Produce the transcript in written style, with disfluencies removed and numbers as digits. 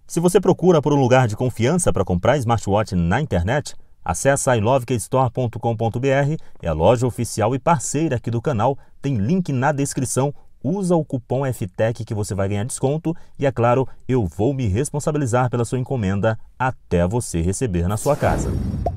Se você procura por um lugar de confiança para comprar smartwatch na internet, acesse ilovekstore.com.br, é a loja oficial e parceira aqui do canal, tem link na descrição, usa o cupom FTECH que você vai ganhar desconto e, é claro, eu vou me responsabilizar pela sua encomenda até você receber na sua casa.